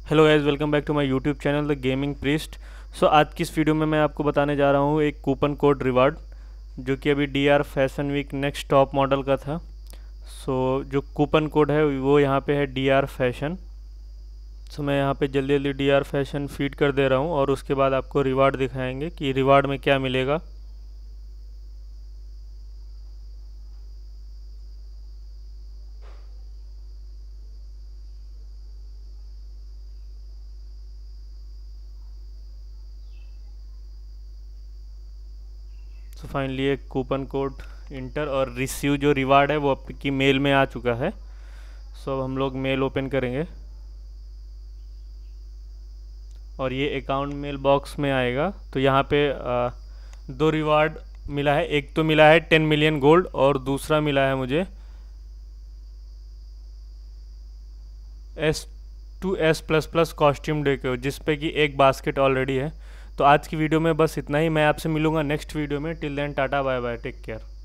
Hello guys, welcome back to my YouTube channel the gaming priest. So आज की इस video में मैं आपको बताने जा रहा हूँ एक कूपन कोड रिवार्ड जो कि अभी DR fashion week next top model का था। सो जो कूपन कोड है वो यहाँ पे है डीआर फैशन। सो मैं यहाँ पे जल्दी जल्दी डीआर फैशन फीड कर दे रहा हूँ और उसके बाद आपको रिवार्ड दिखाएंगे कि रिवार्ड में क्या मिलेगा। सो फाइनली एक कूपन कोड इंटर और रिसीव जो रिवार्ड है वो आपकी मेल में आ चुका है। सो अब हम लोग मेल ओपन करेंगे और ये अकाउंट मेल बॉक्स में आएगा। तो यहाँ पे दो रिवार्ड मिला है। एक तो मिला है 10 मिलियन गोल्ड और दूसरा मिला है मुझे S2S++ कॉस्ट्यूम डेको, जिस पे कि एक बास्केट ऑलरेडी है। तो आज की वीडियो में बस इतना ही। मैं आपसे मिलूंगा नेक्स्ट वीडियो में। Till then tata bye bye, take care.